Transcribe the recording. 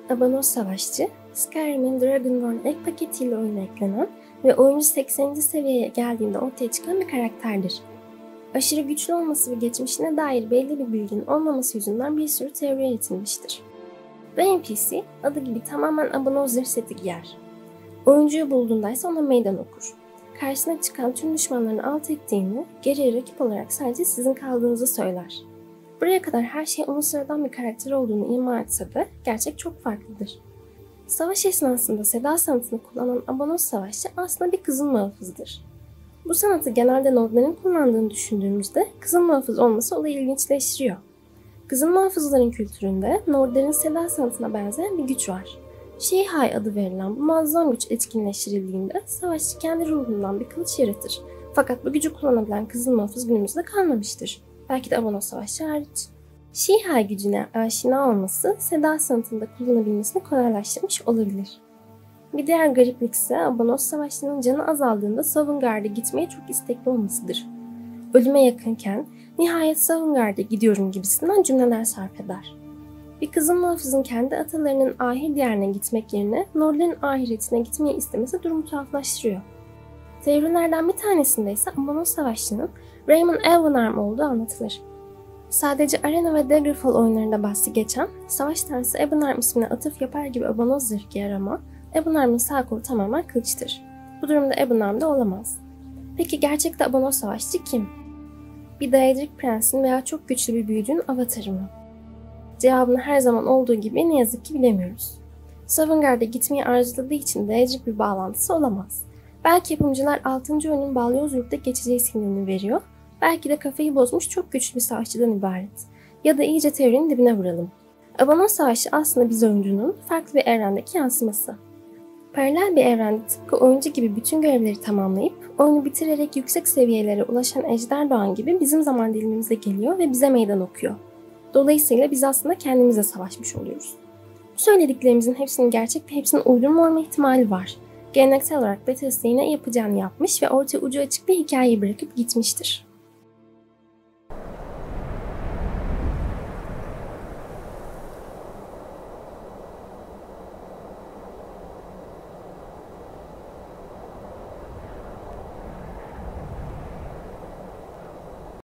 Abanos Savaşçı, Skyrim'in Dragonborn ek paketiyle oyuna eklenen ve oyuncu 80. seviyeye geldiğinde ortaya çıkan bir karakterdir. Aşırı güçlü olması ve geçmişine dair belli bir bilginin olmaması yüzünden bir sürü teori üretilmiştir. Bu NPC, adı gibi tamamen Abanos zırh seti giyer. Oyuncuyu bulduğunda ise ona meydan okur. Karşısına çıkan tüm düşmanlarını alt ettiğini, geriye rakip olarak sadece sizin kaldığınızı söyler. Buraya kadar her şey onun sıradan bir karakter olduğunu ima etse de gerçek çok farklıdır. Savaş esnasında seda sanatını kullanan Abanos Savaşçı aslında bir kızıl muhafızdır. Bu sanatı genelde nordların kullandığını düşündüğümüzde kızıl muhafız olması olayı ilginçleştiriyor. Kızıl muhafızların kültüründe nordların seda sanatına benzeyen bir güç var. Şihai adı verilen bu muazzam güç etkinleştirildiğinde savaşçı kendi ruhundan bir kılıç yaratır. Fakat bu gücü kullanabilen kızıl muhafız günümüzde kalmamıştır. Belki de Abanos Savaşçı hariç. Şihai gücüne aşina olması seda sanatında kullanabilmesini kolaylaştırmış olabilir. Bir diğer gariplik ise Abanos Savaşçı'nın canı azaldığında Sovngarde'e gitmeye çok istekli olmasıdır. Ölüme yakınken nihayet Sovngarde'e gidiyorum gibisinden cümleler sarf eder. Bir kızıl muhafızın kendi atalarının ahir diyarına gitmek yerine Nordların ahiretine gitmeyi istemesi durumu tuhaflaştırıyor. Teorilerden bir tanesinde ise Abanos Savaşçı'nın Raymond Elvenarm olduğu anlatılır. Sadece Arena ve Daggerfall oyunlarında bahsi geçen, savaş tanrısı Ebonarm ismine atıf yapar gibi Abanos zırh giyer ama Ebonarm'ın sağ kolu tamamen kılıçtır. Bu durumda Ebonarm da olamaz. Peki gerçekte Abanos Savaşçı kim? Bir Daedric prensin veya çok güçlü bir büyücünün avatarı mı? Cevabını her zaman olduğu gibi ne yazık ki bilemiyoruz. Sovngarde'e gitmeyi arzuladığı için Daedric bir bağlantısı olamaz. Belki yapımcılar 6. oyunun Balyoz Yurt'ta geçeceği sinyalini veriyor, belki de kafayı bozmuş çok güçlü bir savaşçıdan ibaret. Ya da iyice teorinin dibine vuralım. Abanos Savaşı aslında biz oyuncunun farklı bir evrendeki yansıması. Paralel bir evrende tıpkı oyuncu gibi bütün görevleri tamamlayıp oyunu bitirerek yüksek seviyelere ulaşan Ejder Doğan gibi bizim zaman dilimimize geliyor ve bize meydan okuyor. Dolayısıyla biz aslında kendimize savaşmış oluyoruz. Bu söylediklerimizin hepsinin gerçek ve hepsinin uydurma olma ihtimali var. Geleneksel olarak Bethesda yine yapacağını yapmış ve ortaya ucu açık bir hikayeyi bırakıp gitmiştir.